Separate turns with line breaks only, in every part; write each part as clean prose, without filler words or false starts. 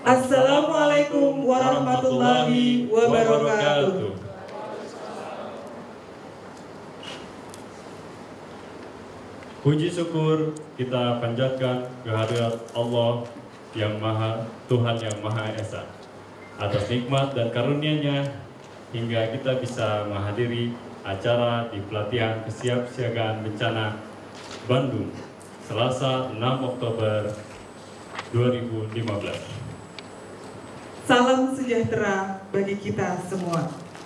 Assalamualaikum warahmatullahi wabarakatuh.
Puji syukur kita panjatkan kehadirat Allah yang Maha Tuhan yang Maha Esa atas nikmat dan karunia-Nya hingga kita bisa menghadiri acara di pelatihan kesiapsiagaan bencana Bandung Selasa 6 Oktober 2015.
Salam sejahtera bagi kita semua.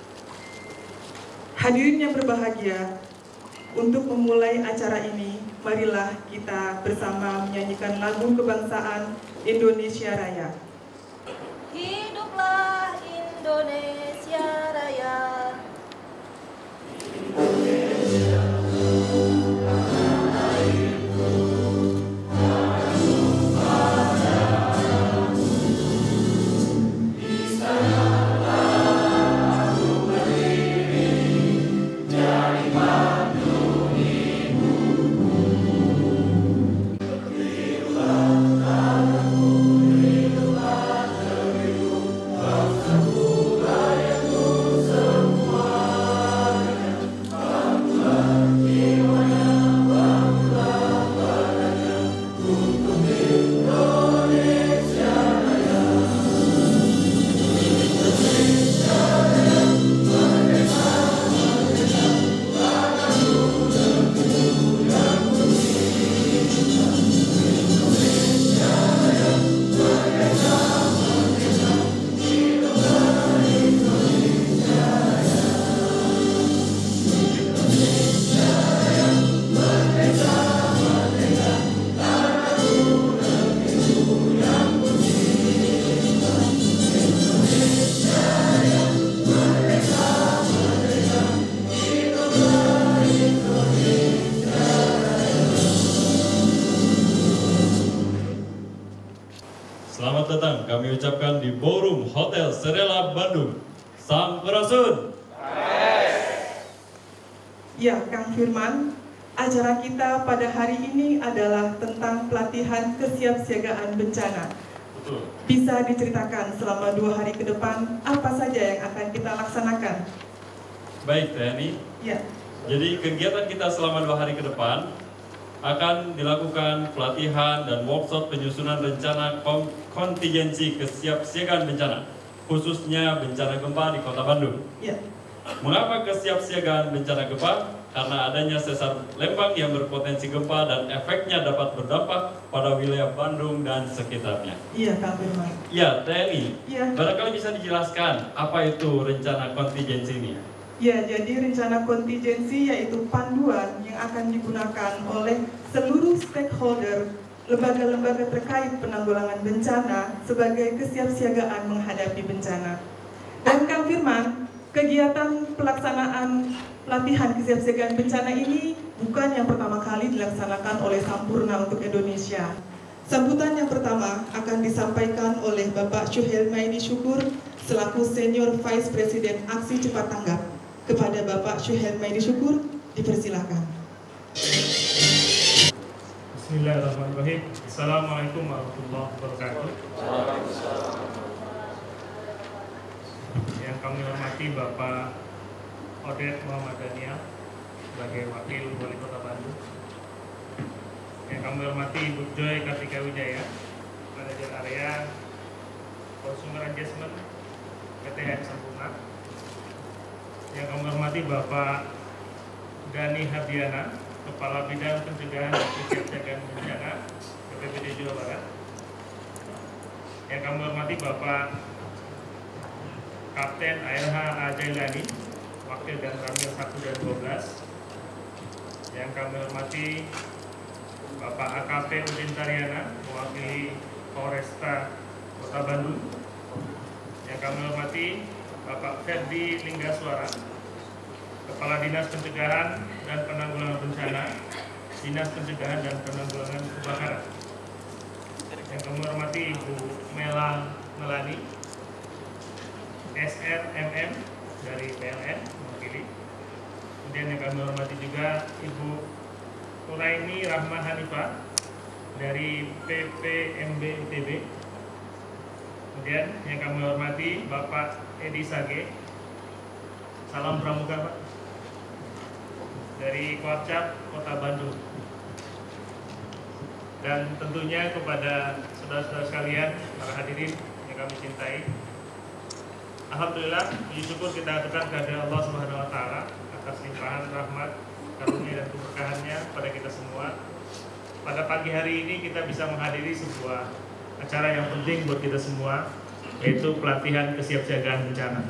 Hadirin yang berbahagia, untuk memulai acara ini, marilah kita bersama menyanyikan lagu kebangsaan Indonesia Raya.
Hiduplah Indonesia Raya.
Selamat datang kami ucapkan di Ballroom Hotel Serela Bandung. Sampurasun.
Ya, Kang Firman, acara kita pada hari ini adalah tentang pelatihan kesiapsiagaan bencana.
Betul.
Bisa diceritakan selama 2 hari ke depan apa saja yang akan kita laksanakan?
Baik, TNI.
Ya.
Jadi kegiatan kita selama 2 hari ke depan akan dilakukan pelatihan dan workshop penyusunan rencana kontingensi kesiapsiagaan bencana, khususnya bencana gempa di Kota Bandung.
Ya.
Mengapa kesiapsiagaan bencana gempa? Karena adanya sesar lembang yang berpotensi gempa dan efeknya dapat berdampak pada wilayah Bandung dan sekitarnya.
Iya, Kang Firman.
Ya, TNI,
Ya.
barangkali bisa dijelaskan apa itu rencana kontingensi ini?
Ya, jadi rencana kontingensi yaitu panduan yang akan digunakan oleh seluruh stakeholder, lembaga-lembaga terkait penanggulangan bencana sebagai kesiapsiagaan menghadapi bencana. Dan Kang Firman, kegiatan pelaksanaan pelatihan kesiapsiagaan bencana ini bukan yang pertama kali dilaksanakan oleh Sampurna untuk Indonesia. Sambutan yang pertama akan disampaikan oleh Bapak Syuhel Maidi Syukur selaku Senior Vice President Aksi Cepat Tanggap. Kepada Bapak Syuhel Maidi Syukur, dipersilakan.
Bismillahirrahmanirrahim. Assalamualaikum warahmatullahi wabarakatuh. Yang kami hormati Bapak Odet Muhammad Daniel sebagai Wakil Wali Kota Bandung. Yang kami hormati Ibu Joy Kartika Wijaya, Manajer Area Consumer Adjustment PTN Sampurna. Yang kami hormati Bapak Dani Hardiana, Kepala Bidang Pencegahan dan Kesiapsiagaan Bencana BPBD Jawa Barat. Yang kami hormati Bapak Kapten ALH Ajailani, Wakil dan Ramil 1 dan 12. Yang kami hormati Bapak AKP Udin Tariana, mewakili Polresta Kota Bandung. Yang kami hormati Bapak Ferdi Linggaswara, Kepala Dinas Pencegahan dan Penanggulangan Bencana, Dinas Pencegahan dan Penanggulangan Kebakaran. Yang kami hormati Ibu Mela Melani, SRMM dari PLN mewakili. Kemudian yang kami hormati juga Ibu Uraini Rahma Hanifah dari PPMB ITB. Kemudian yang kami hormati Bapak Edi Sage, salam pramuka Pak, dari Koarcap Kota Bandung. Dan tentunya kepada saudara-saudara sekalian, para hadirin yang kami cintai, alhamdulillah, puji syukur kita aturkan kehadirat Allah Subhanahu wa taala atas limpahan rahmat, karunia dan keberkahannya pada kita semua. Pada pagi hari ini kita bisa menghadiri sebuah acara yang penting buat kita semua, yaitu pelatihan kesiapsiagaan bencana.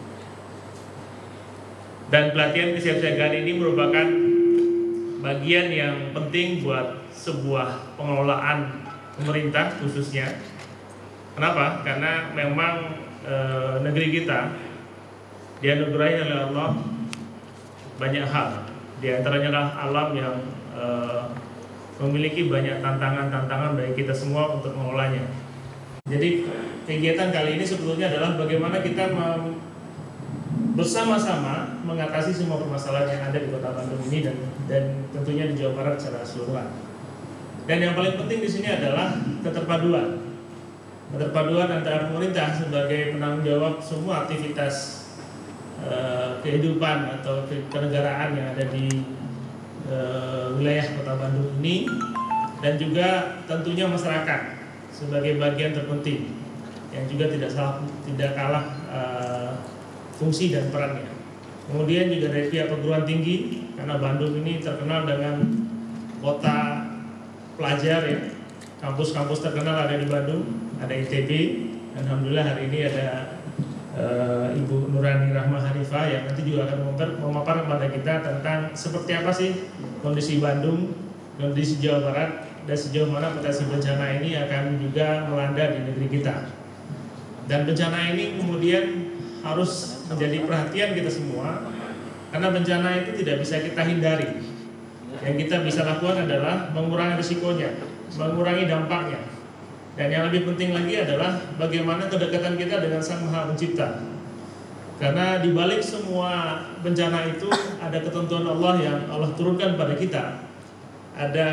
Dan pelatihan kesiapsiagaan ini merupakan bagian yang penting buat sebuah pengelolaan pemerintah khususnya. Kenapa? Karena memang negeri kita dianugerahi oleh Allah banyak hal. Di antaranya adalah alam yang memiliki banyak tantangan-tantangan bagi kita semua untuk mengelolanya. Jadi kegiatan kali ini sebetulnya adalah bagaimana kita bersama-sama mengatasi semua permasalahan yang ada di Kota Bandung ini dan tentunya di Jawa Barat secara keseluruhan. Dan yang paling penting di sini adalah keterpaduan antara pemerintah sebagai penanggung jawab semua aktivitas kehidupan atau kenegaraan yang ada di wilayah Kota Bandung ini, dan juga tentunya masyarakat sebagai bagian terpenting yang juga tidak kalah fungsi dan perannya. Kemudian juga dari pihak perguruan tinggi, karena Bandung ini terkenal dengan kota pelajar ya. Kampus-kampus terkenal ada di Bandung, ada ITB, dan alhamdulillah hari ini ada Ibu Nurani Rahma Hanifah yang nanti juga akan memaparkan kepada kita tentang seperti apa sih kondisi Bandung, kondisi Jawa Barat, dan sejauh mana potensi bencana ini akan juga melanda di negeri kita. Dan bencana ini kemudian harus menjadi perhatian kita semua, karena bencana itu tidak bisa kita hindari. Yang kita bisa lakukan adalah mengurangi risikonya, mengurangi dampaknya. Dan yang lebih penting lagi adalah bagaimana kedekatan kita dengan Sang Maha Pencipta. Karena di balik semua bencana itu ada ketentuan Allah yang Allah turunkan pada kita. Ada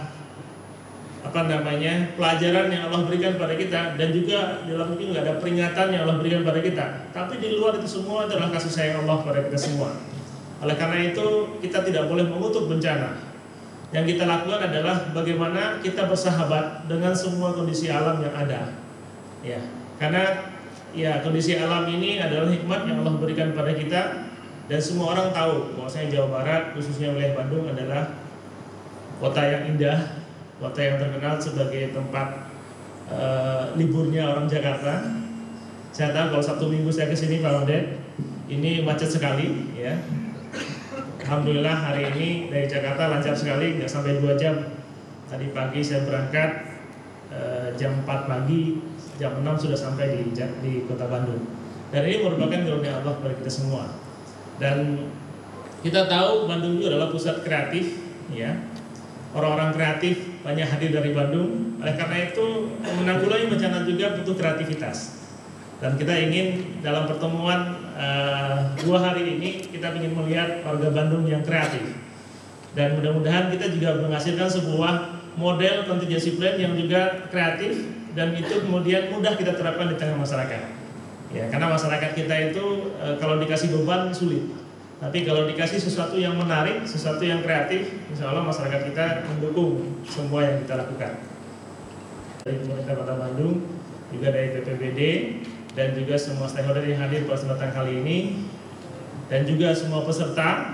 pelajaran yang Allah berikan pada kita, dan juga dalam itu ada peringatan yang Allah berikan pada kita. Tapi di luar itu semua adalah kasih sayang Allah pada kita semua. Oleh karena itu kita tidak boleh mengutuk bencana. Yang kita lakukan adalah bagaimana kita bersahabat dengan semua kondisi alam yang ada. Ya, karena ya kondisi alam ini adalah hikmat yang Allah berikan pada kita, dan semua orang tahu bahwasanya Jawa Barat khususnya wilayah Bandung adalah kota yang indah, kota yang terkenal sebagai tempat liburnya orang Jakarta. Saya tahu kalau Sabtu Minggu saya kesini Pak Odet, ini macet sekali ya. Alhamdulillah hari ini dari Jakarta lancar sekali, nggak sampai 2 jam. Tadi pagi saya berangkat jam 4 pagi, jam 6 sudah sampai di Kota Bandung. Dan ini merupakan karunia Allah bagi kita semua. Dan kita tahu Bandung itu adalah pusat kreatif ya. Orang-orang kreatif banyak hadir dari Bandung. Oleh karena itu menanggulangi bencana juga butuh kreativitas. Dan kita ingin dalam pertemuan 2 hari ini kita ingin melihat warga Bandung yang kreatif. Dan mudah-mudahan kita juga menghasilkan sebuah model contingency plan yang juga kreatif, dan itu kemudian mudah kita terapkan di tengah masyarakat. Ya, karena masyarakat kita itu kalau dikasih beban sulit. Tapi kalau dikasih sesuatu yang menarik, sesuatu yang kreatif, insya Allah masyarakat kita mendukung semua yang kita lakukan. Dari pemerintah Kota Bandung, juga dari BPBD, dan juga semua stakeholder yang hadir pada kesempatan kali ini, dan juga semua peserta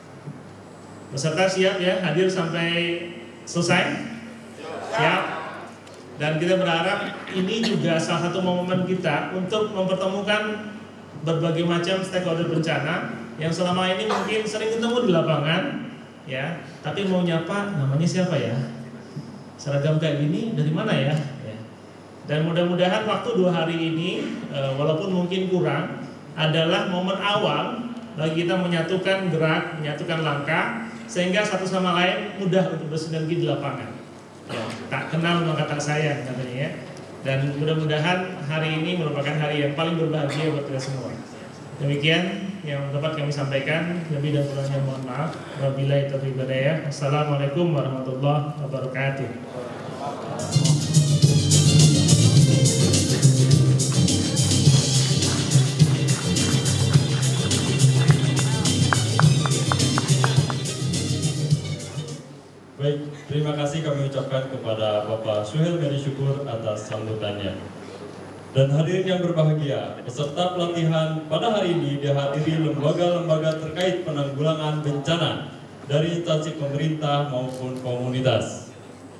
siap ya hadir sampai selesai? Siap. Dan kita berharap ini juga salah satu momen kita untuk mempertemukan berbagai macam stakeholder bencana yang selama ini mungkin sering ketemu di lapangan ya, tapi mau nyapa namanya siapa ya, seragam kayak gini dari mana ya. Dan mudah-mudahan waktu 2 hari ini walaupun mungkin kurang, adalah momen awal bagi kita menyatukan gerak, menyatukan langkah, sehingga satu sama lain mudah untuk bersinergi di lapangan ya, tak kenal maka tak sayang katanya ya. Dan mudah-mudahan hari ini merupakan hari yang paling berbahagia buat kita semua. Demikian yang dapat kami sampaikan. Lebih dan kurangnya mohon maaf. Wabillahi taufiq wal hidayah. Assalamualaikum warahmatullahi wabarakatuh.
terima kasih kami ucapkan kepada Bapak Suhel Medi Syukur atas sambutannya. Dan hadirin yang berbahagia, peserta pelatihan pada hari ini dihadiri lembaga-lembaga terkait penanggulangan bencana dari instansi pemerintah maupun komunitas.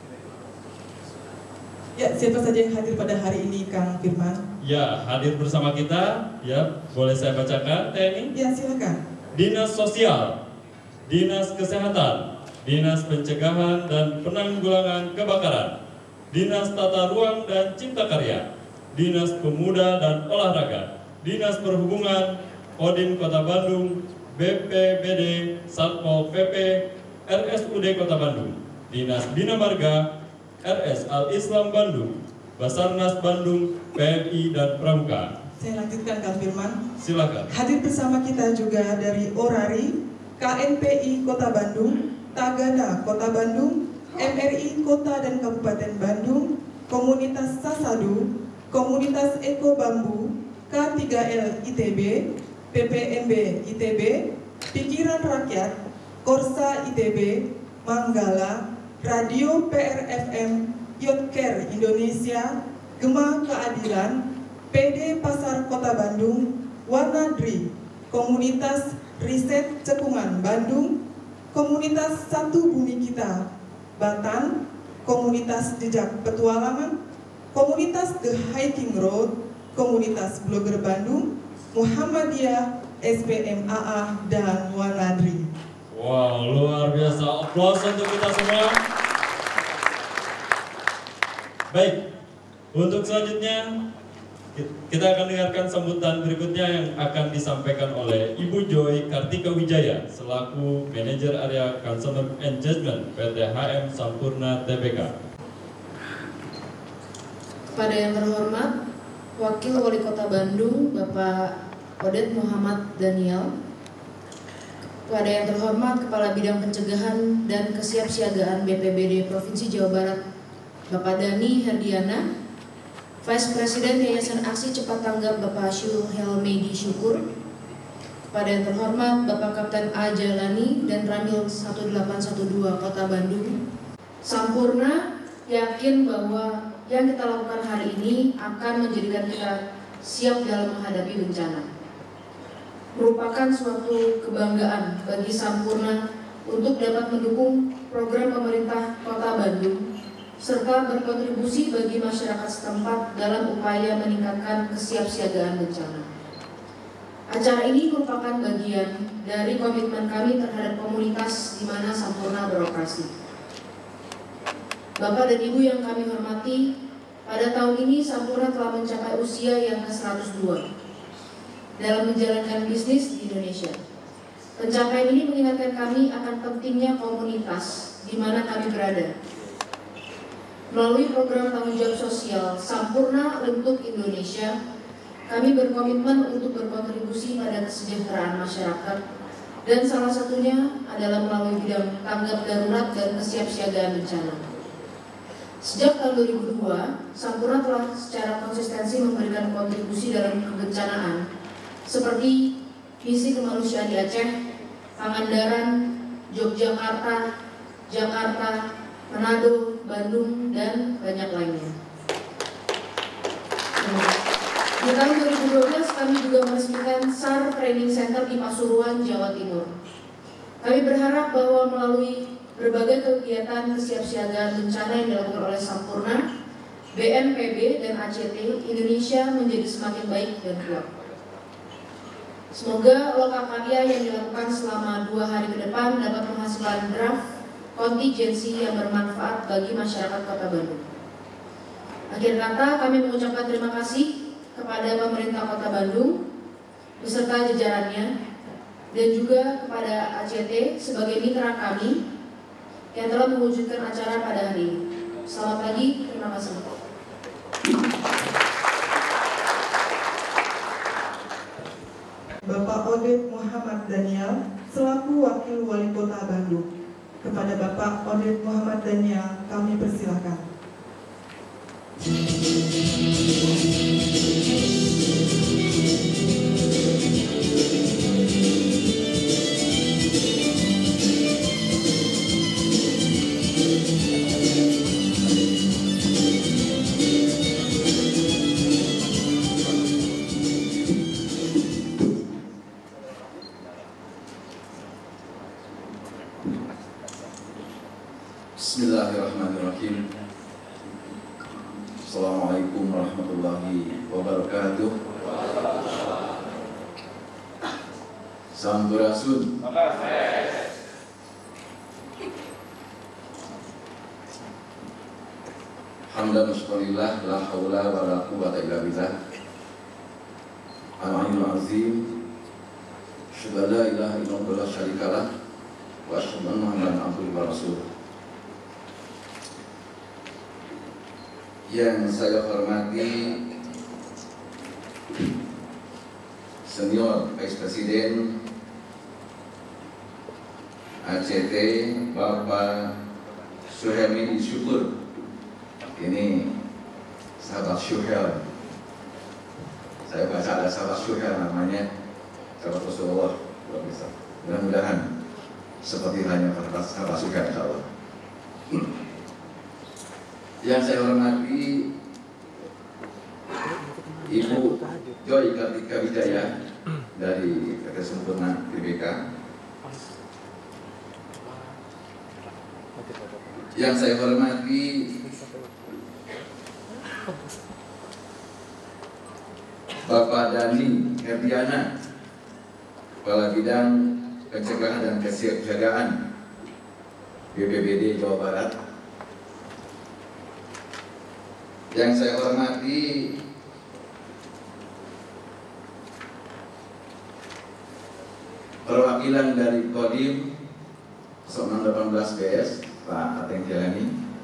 Ya, siapa saja yang hadir pada hari ini, Kang Firman?
Ya, hadir bersama kita, ya, boleh saya bacakan, TNI?
Ya, silakan.
Dinas Sosial, Dinas Kesehatan, Dinas Pencegahan dan Penanggulangan Kebakaran, Dinas Tata Ruang dan Cipta Karya, Dinas Pemuda dan Olahraga, Dinas Perhubungan, Kodim Kota Bandung, BPBD, Satpol PP, RSUD Kota Bandung, Dinas Bina Marga, RS Al-Islam Bandung, Basarnas Bandung, PMI dan Pramuka.
Saya lanjutkan, Kang Firman.
Silakan.
Hadir bersama kita juga dari Orari, KNPI Kota Bandung, Tagana Kota Bandung, MRI Kota dan Kabupaten Bandung, Komunitas Sasadu, Komunitas Eko Bambu, K3L ITB, PPMB ITB, Pikiran Rakyat, Korsa ITB, Manggala, Radio PRFM, Yotker Indonesia, Gema Keadilan, PD Pasar Kota Bandung, Wanadri, Komunitas Riset Cekungan Bandung, Komunitas Satu Bumi Kita, Batan, Komunitas Jejak Petualangan, Komunitas The Hiking Road, Komunitas Blogger Bandung, Muhammadiyah, SPMAA, dan Wanadri.
Wow, luar biasa. Aplaus untuk kita semua. Baik, untuk selanjutnya kita akan dengarkan sambutan berikutnya yang akan disampaikan oleh Ibu Joy Kartika Wijaya selaku Manajer Area Customer Engagement PT HM Sampurna Tbk.
Kepada yang terhormat Wakil Wali Kota Bandung Bapak Odet Muhammad Daniel, kepada yang terhormat Kepala Bidang Pencegahan dan Kesiapsiagaan BPBD Provinsi Jawa Barat Bapak Dani Herdiana, Vice Presiden Yayasan Aksi Cepat Tanggap Bapak Suhel Medi Syukur, kepada yang terhormat Bapak Kapten A Jalani dan Ramil 1812 Kota Bandung, Sampurna yakin bahwa yang kita lakukan hari ini akan menjadikan kita siap dalam menghadapi bencana. Merupakan suatu kebanggaan bagi Sampurna untuk dapat mendukung program pemerintah Kota Bandung serta berkontribusi bagi masyarakat setempat dalam upaya meningkatkan kesiapsiagaan bencana. Acara ini merupakan bagian dari komitmen kami terhadap komunitas di mana Sampurna beroperasi. Bapak dan Ibu yang kami hormati, pada tahun ini Sampurna telah mencapai usia yang ke-102 dalam menjalankan bisnis di Indonesia. Pencapaian ini mengingatkan kami akan pentingnya komunitas di mana kami berada. Melalui program tanggung jawab sosial Sampurna untuk Indonesia, kami berkomitmen untuk berkontribusi pada kesejahteraan masyarakat, dan salah satunya adalah melalui bidang tanggap darurat dan kesiapsiagaan bencana. Sejak tahun 2002, Sampurna telah secara konsistensi memberikan kontribusi dalam kebencanaan, seperti misi kemanusiaan di Aceh, Pangandaran, Yogyakarta, Jakarta, Manado, Bandung, dan banyak lainnya. Di tahun 2012 kami juga meresmikan SAR Training Center di Pasuruan, Jawa Timur. Kami berharap bahwa melalui berbagai kegiatan kesiapsiagaan bencana yang dilakukan oleh Sampurna, BNPB, dan ACT, Indonesia menjadi semakin baik dan kuat. Semoga lokakarya yang dilakukan selama 2 hari ke depan dapat menghasilkan draft kontingensi yang bermanfaat bagi masyarakat Kota Bandung. Akhir kata, kami mengucapkan terima kasih kepada pemerintah Kota Bandung beserta jajarannya dan juga kepada ACT sebagai mitra kami yang telah mewujudkan acara pada hari ini. Selamat pagi, terima kasih.
Bapak Odet Muhammad Daniel selaku Wakil Wali Kota Bandung. Kepada Bapak Odet Muhammad Daniel, kami persilakan.
Bismillahirrahmanirrahim. Assalamualaikum warahmatullahi wabarakatuh. Sampurasun. Hamdan syukurillah, la haula wa la quwwata illa billah. Al-'aliyyul 'azim. Asyhadu an la ilaha illallah wa la syarikalah wa asyhadu anna Muhammadan abduhu wa rasuluh. Yang saya hormati Senior Vice Presiden ACT Bapak Suhaimi Syukur. Ini sahabat Syuhel. Saya baca ada sahabat Syuhel namanya, sahabat Rasulullah. Mudah-mudahan seperti halnya sahabat Syuhel, insyaallah. Yang saya hormati Ibu Joy Kartika Wijaya dari PT Sempurna TBK. Yang saya hormati Bapak Dani Herdiana, Kepala Bidang Pencegahan dan Kesiapsiagaan BPBD Jawa Barat. Yang saya hormati perwakilan dari Kodim 0618 BS Pak Ateng Jalani.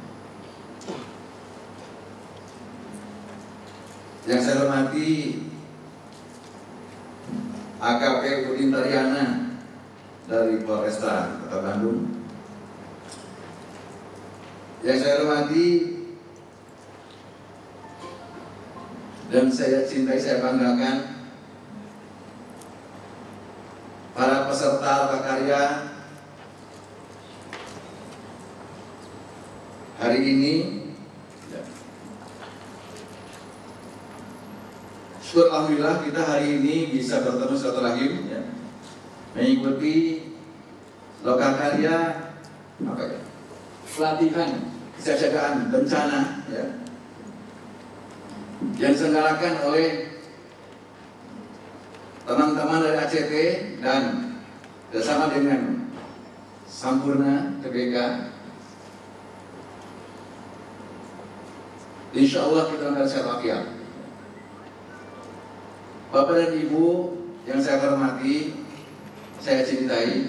Yang saya hormati AKP Udin Tariana dari Polresta Kota Bandung. Yang saya hormati dan saya cintai, saya banggakan para peserta prakarya hari ini. Syukur alhamdulillah kita hari ini bisa bertemu silaturahim ya, mengikuti lokakarya pelatihan kesiapsiagaan bencana ya, yang diselenggarakan oleh teman-teman dari ACT dan bersama dengan Sampurna TBK. Insya Allah kita akan sehat walafiat. Bapak dan Ibu yang saya hormati, saya cintai,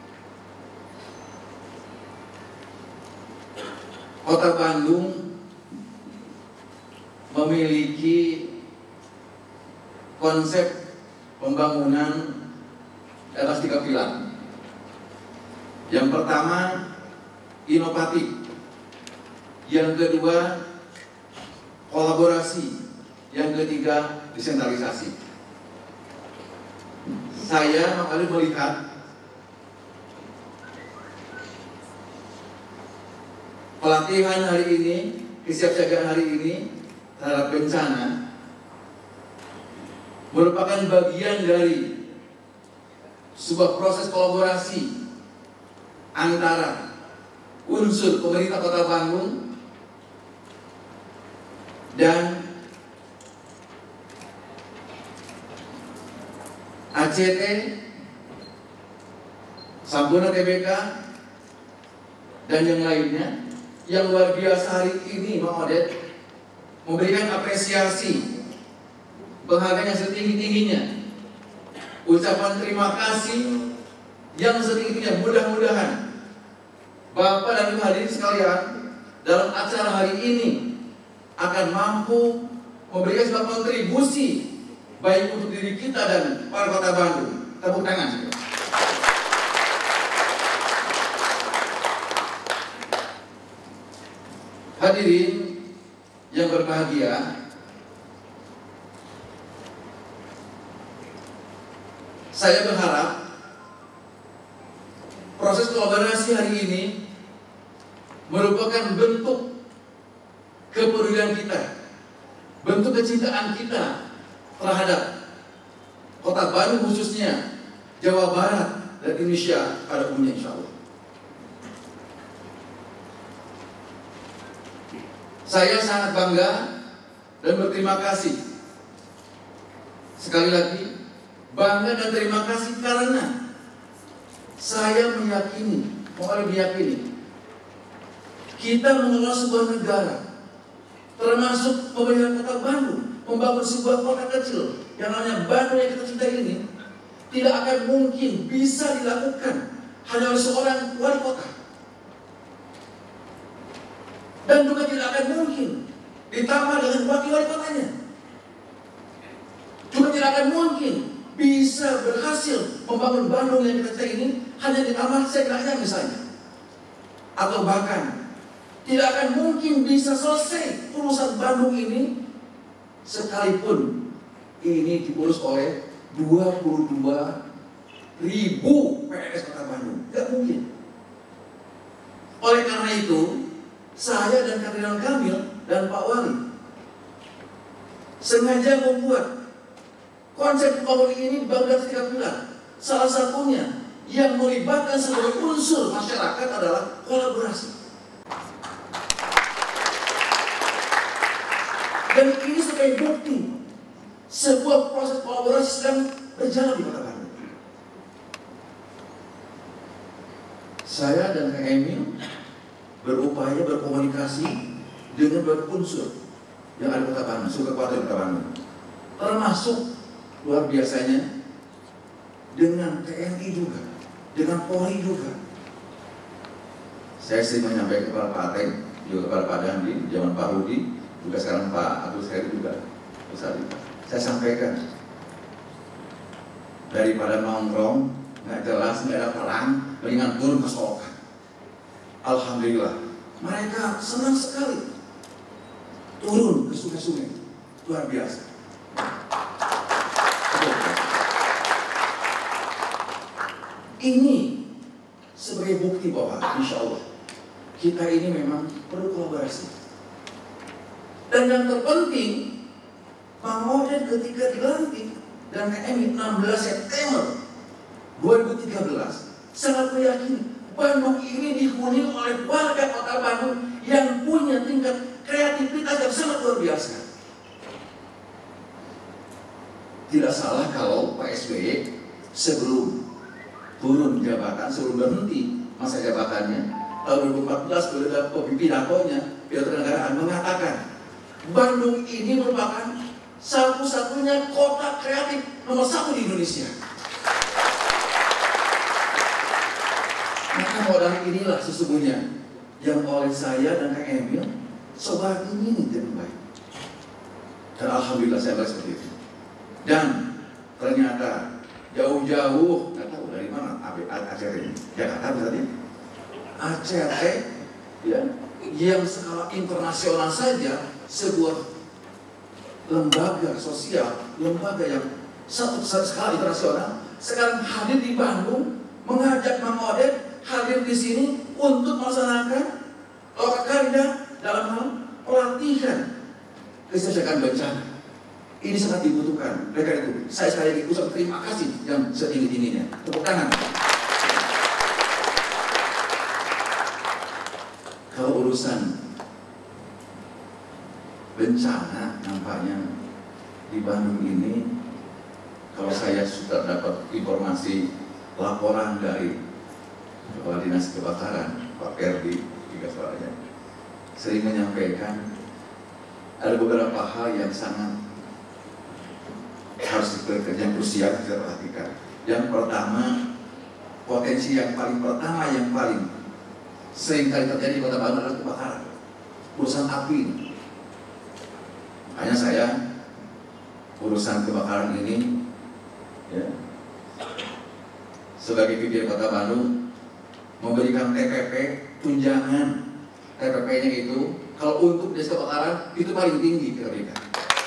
Kota Bandung memiliki konsep pembangunan atas 3 pilar. Yang pertama, inovatif. Yang kedua, kolaborasi. Yang ketiga, desentralisasi. Saya makanya melihat pelatihan hari ini, kesiapsiagaan hari ini terhadap bencana merupakan bagian dari sebuah proses kolaborasi antara unsur pemerintah Kota Bandung dan ACT, Sampurna TBK, dan yang lainnya. Yang luar biasa hari ini Bang Odet memberikan apresiasi, penghargaan yang setinggi-tingginya, ucapan terima kasih yang setinggi-tingginya. Mudah-mudahan Bapak dan Ibu hadirin sekalian dalam acara hari ini akan mampu memberikan sebuah kontribusi baik untuk diri kita dan para Kota Bandung. Tepuk tangan. Hadirin yang berbahagia, saya berharap proses kolaborasi hari ini merupakan bentuk kepedulian kita, bentuk kecintaan kita terhadap Kota Bandung khususnya, Jawa Barat dan Indonesia pada umumnya, insya Allah. Saya sangat bangga dan berterima kasih. Sekali lagi, bangga dan terima kasih karena saya meyakini kita mengelola sebuah negara, termasuk pemerintah Kota Bandung, membangun sebuah kota kecil yang namanya Bandung yang kita cintai ini, tidak akan mungkin bisa dilakukan hanya oleh seorang wali kota, dan juga tidak akan mungkin ditambah dengan wakil wali kotanya. Juga tidak akan mungkin bisa berhasil membangun Bandung yang kita cintai ini hanya ditambah sekelanya misalnya, atau bahkan tidak akan mungkin bisa selesai urusan Bandung ini sekalipun ini diurus oleh 22.000 PNS Kota Bandung. Tidak mungkin. Oleh karena itu, saya dan Kardinal Kamil dan Pak Wali sengaja membuat konsep Bangun ini dibangun dari 3 pilar. Salah satunya yang melibatkan seluruh unsur masyarakat adalah kolaborasi. Dan ini sebagai bukti sebuah proses kolaborasi sedang berjalan di Kota Bandung. Saya dan Kang Emil berupaya berkomunikasi dengan berbagai unsur yang ada di Kota Bandung, suku kekuatan Kota Bandung, termasuk luar biasanya dengan TNI juga, dengan Polri juga. Saya sering menyampaikan kepada Pak Ateng, juga kepada Pak Dandi, zaman Pak Rudi, juga sekarang Pak Agus Heri juga. Saya sampaikan, daripada nongkrong nggak jelas, nggak ada perang, mendingan turun ke Solokan. Alhamdulillah, mereka senang sekali turun ke sungai-sungai, luar biasa. Ini sebagai bukti bahwa insya Allah kita ini memang perlu kolaborasi. Dan yang terpenting, Pak Odet ketika dilantik dan KMI 16 September 2013 sangat meyakini Bandung ini dihuni oleh warga Kota Bandung yang punya tingkat kreativitas yang sangat luar biasa. Tidak salah kalau Pak SBY sebelum turun jabatan, sebelum berhenti masa jabatannya tahun 2014 pada pidatonya pidato kenegaraan mengatakan Bandung ini merupakan satu-satunya kota kreatif nomor 1 di Indonesia. Maka modal inilah sesungguhnya yang oleh saya dan Kang Emil coba ini dengan baik. Dan alhamdulillah saya melihat seperti itu. Dan ternyata jauh-jauh, nggak tahu dari mana ACT ini, Jakarta misalnya, ACT ya, yang skala internasional saja sebuah lembaga sosial, lembaga yang satu skala internasional, sekarang hadir di Bandung, mengajak Mang Odet hadir di sini untuk melaksanakan lokakarya dalam hal pelatihan kesiapsiagaan bencana. Ini sangat dibutuhkan. Oleh karena itu, saya sekali lagi ucap terima kasih yang setinggi-tingginya. Tepuk tangan. Kalau urusan bencana nampaknya di Bandung ini, kalau saya sudah dapat informasi laporan dari Kepala Dinas Kebakaran Pak Perdi, tiga suaranya, sering menyampaikan ada beberapa hal yang sangat harus diperhatikan, yang krusial kita perhatikan. Yang pertama, potensi yang paling pertama yang paling sering kali terjadi di Kota Bandung adalah kebakaran, urusan api. Makanya saya urusan kebakaran ini ya, sebagai pimpinan Kota Bandung memberikan TPP tunjangan. TPP-nya itu kalau untuk desa kebakaran itu paling tinggi kita berikan.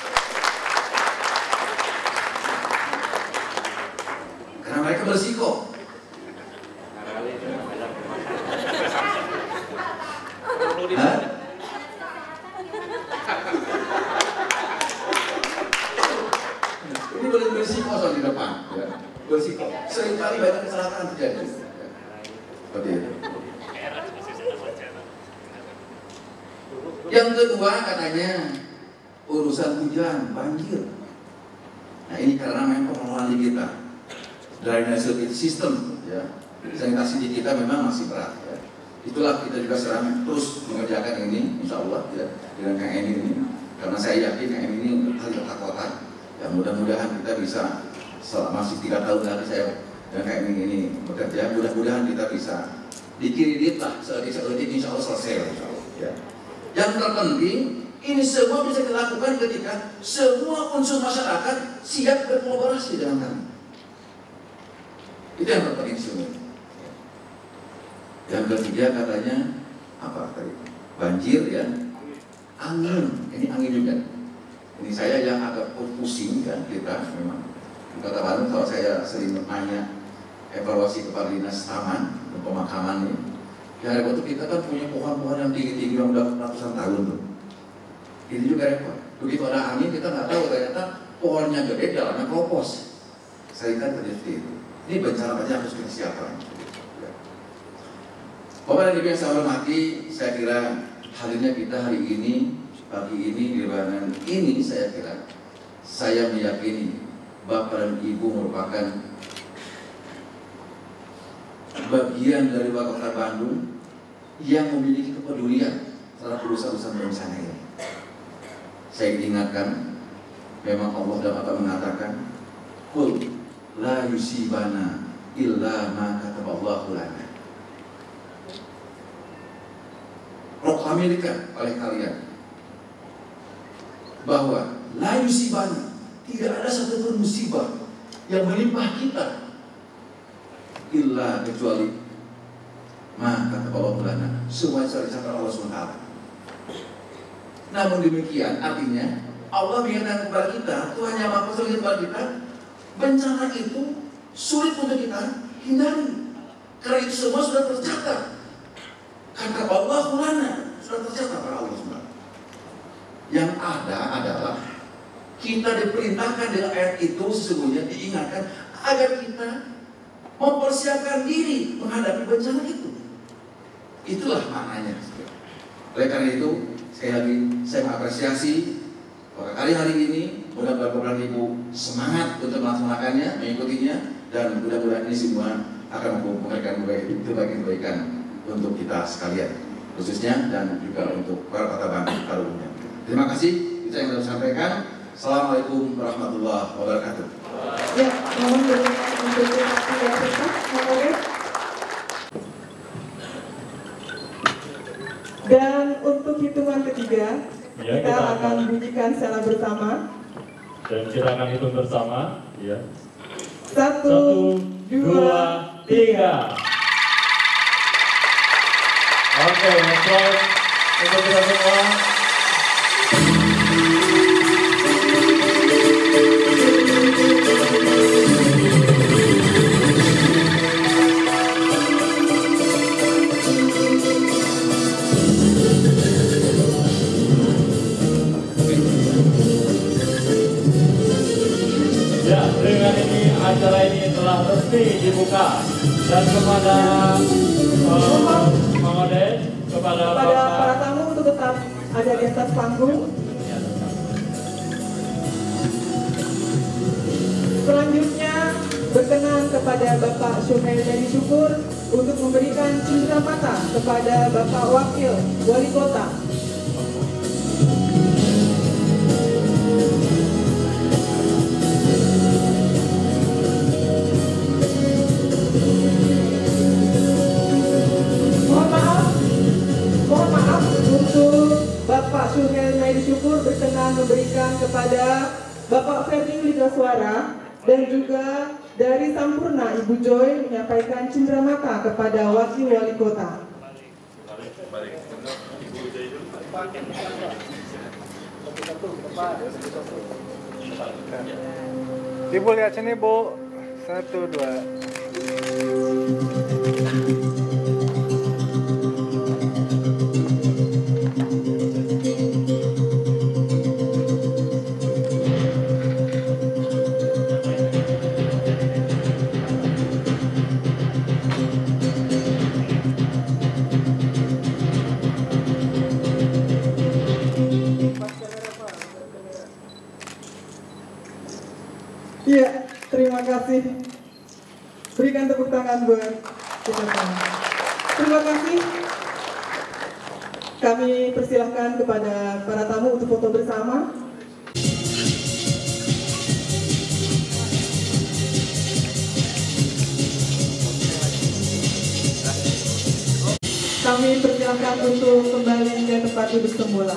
Karena mereka bersiko. Ini boleh bersiko soal di depan, ya. Bersiko. Seringkali banyak kecelakaan terjadi. Seperti itu. Yang kedua katanya urusan hujan, banjir. Nah ini karena memang pengelolaan di kita, drainase system, ya, sanitasi di kita memang masih berat. Ya. Itulah kita juga sedang terus mengerjakan ini, insya Allah ya, dengan Kang Eni ini. Karena saya yakin Kang Eni ini ahli tata kota. Ya mudah-mudahan kita bisa masih 3 tahun lagi saya dan Kang Eni ini bekerja. Mudah-mudahan kita bisa dikiridit lah, seetik insya Allah selesai. Insya Allah, ya. Yang terpenting ini semua bisa dilakukan ketika semua unsur masyarakat siap berkolaborasi dengan kami. Itu yang terpenting semua. Yang ketiga katanya apa tadi? Banjir ya, angin. Ini angin juga. Ini saya yang agak pusing kan kita memang. Di Kota Bandung kalau saya sering bertanya evaluasi kepala dinas taman dan pemakaman ini. Di hari waktu kita kan punya pohon-pohon yang tinggi-tinggi yang udah ratusan tahun tuh. Ini juga repot. Begitu ada angin kita nggak tahu ternyata pohonnya gede, dalamnya kelopos. Saya kan terjadi itu. Ini bencana aja harus kita siapkan. Bapak dan Ibu yang saya hormati, saya kira hadirnya kita hari ini, pagi ini di ruangan ini, saya meyakini Bapak dan Ibu merupakan bagian dari warga Kota Bandung yang memiliki kepedulian terhadap urusan-urusan bencana ini. Saya ingatkan, memang Allah dan Bapak mengatakan, "Qul la yusibana illa ma kataballahu lana." Proklamirkan oleh kalian bahwa la yusibana, tidak ada satupun musibah yang menimpa kita illa kecuali maka kataballahu lana, semua dicatat Allah SWT. Namun demikian artinya Allah mengingatkan kepada kita, Tuhan yang Maha Kuasa kepada kita, bencana itu sulit untuk kita hindari karena itu semua sudah tercatat. Kata Allah lana sudah tercatat para Allah SWT. Yang ada adalah kita diperintahkan dengan ayat itu sesungguhnya diingatkan agar kita mempersiapkan diri menghadapi bencana itu. Itulah maknanya. Oleh karena itu, sekali lagi saya mengapresiasi pada hari ini, mudah-mudahan Ibu semangat untuk melaksanakannya, mengikutinya, dan mudah-mudahan ini semua akan memberikan kebaikan untuk kita sekalian, khususnya dan juga untuk para Kota Bandung pada umumnya. Terima kasih, itu yang saya sampaikan. Assalamualaikum warahmatullahi wabarakatuh.
Ya, mohon berkenan untuk hati yang tetap, mohon. Dan untuk hitungan ketiga,
Ya,
kita akan bunyikan secara bersama.
Dan kita akan hitung bersama, ya.
1, 2, 3.
Oke, applause untuk kita semua. Ya, dengan ini acara ini telah resmi dibuka dan kepada kepada
para tamu untuk tetap ada di atas panggung. Selanjutnya berkenan kepada Bapak Syuhail Medi Syukur untuk memberikan cindera mata kepada Bapak Wakil Wali Kota. Mohon maaf untuk Bapak Syuhail Medi Syukur berkenan memberikan kepada Bapak Ferdi Ligaswara dan juga dari Sampurna Ibu Joy menyampaikan cindera mata kepada Wakil Wali Kota.
Ibu lihat sini Bu, 1, 2.
tepuk tangan buat kita semua. Terima kasih. Kami persilahkan kepada para tamu untuk foto bersama. Kami persilahkan untuk kembali ke tempat duduk semula.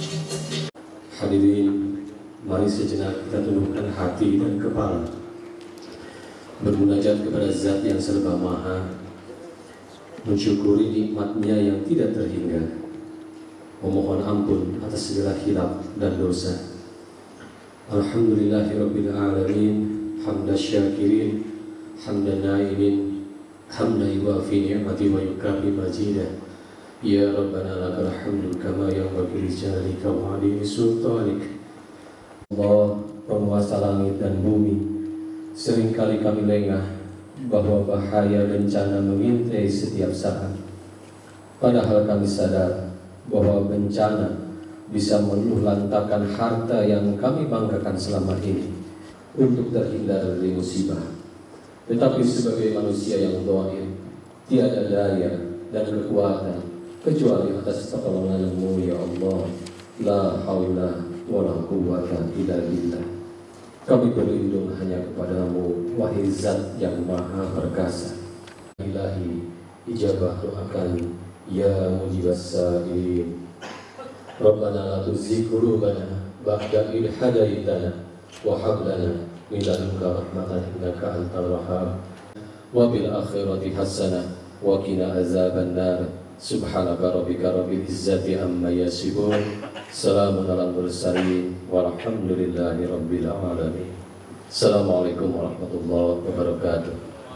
Hadirin, mari sejenak kita tundukkan hati dan kepala, bermunajat kepada Zat yang serba maha, mensyukuri nikmatnya yang tidak terhingga, memohon ampun atas segala hilaf dan dosa. Alhamdulillahirabbil alamin, hamdan syakirin, hamdan naimin, hamdan yuwafi ni'mati wa yukafi majidah. Ya Rabbana lakal hamdu kama yanbaghi li jalalika wa 'azimi sultanik. Allah, penguasa langit dan bumi, seringkali kami lengah bahwa bahaya bencana mengintai setiap saat. Padahal kami sadar bahwa bencana bisa meluluhlantakan harta yang kami banggakan selama ini untuk terhindar dari musibah. Tetapi sebagai manusia yang dhaif, tiada daya dan kekuatan kecuali atas pertolongan-Mu ya Allah. La haula wa la quwwata illa billah. Kami berlindung hanya kepadamu, wahai Zat yang maha perkasa. Ilahi, ijabah doa kami, ya mujibas sa'ilin. Rabbana la tuzigh qulubana ba'da idh hadaitana wa hab lana min ladunka rahmatan innaka antal wahhab. Wa bil akhirati hasanah wa qina azaban nar. Subhanaka rabbika rabbil izzati amma yasifun. Salamun alal mursalin walhamdulillahi rabbil alamin. Assalamualaikum warahmatullahi wabarakatuh.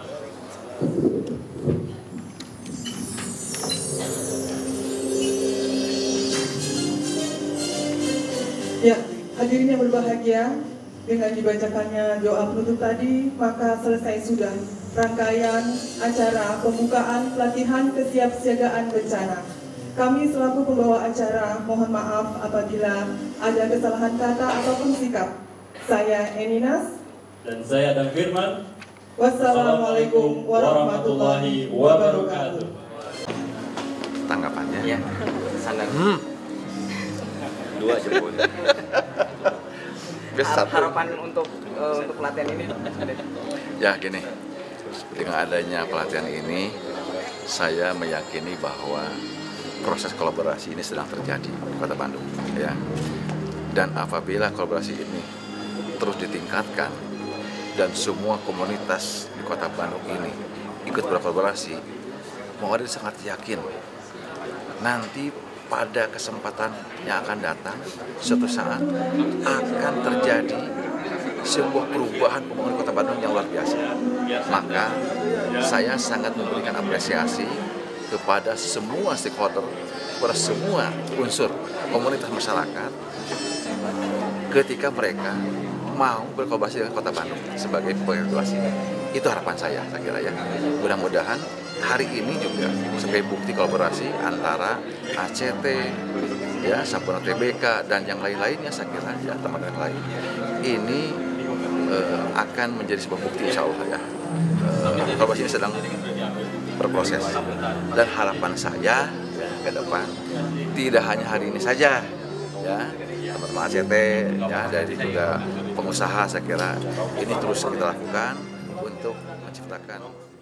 Ya, hadirin yang berbahagia, dengan dibacakannya doa penutup tadi, maka selesai sudah rangkaian acara pembukaan pelatihan kesiapsiagaan bencana. Kami selaku pembawa acara mohon maaf apabila ada kesalahan kata ataupun sikap. Saya Eninas
Dan saya Adam Firman.
Wassalamualaikum warahmatullahi wabarakatuh.
Tanggapannya?
Ya, sangat.
Dua aja boleh.
Harapan untuk pelatihan ini?
Ya gini, dengan adanya pelatihan ini, saya meyakini bahwa proses kolaborasi ini sedang terjadi di Kota Bandung, ya. Dan apabila kolaborasi ini terus ditingkatkan dan semua komunitas di Kota Bandung ini ikut berkolaborasi, Muhammad sangat yakin nanti pada kesempatan yang akan datang suatu saat akan terjadi sebuah perubahan pembangunan Kota Bandung yang luar biasa. Maka saya sangat memberikan apresiasi kepada semua stakeholder, kepada semua unsur komunitas masyarakat ketika mereka mau berkolaborasi dengan Kota Bandung sebagai pengregulasi. Itu harapan saya kira ya. Mudah-mudahan hari ini juga sebagai bukti kolaborasi antara ACT, ya, Sampurna TBK dan yang lain-lainnya, saya kira ya, teman-teman lain ini akan menjadi sebuah bukti insya Allah ya. Kolaborasi ini sedang berproses dan harapan saya ke depan tidak hanya hari ini saja ya, teman-teman ACT ya, dari juga pengusaha, saya kira ini terus kita lakukan untuk menciptakan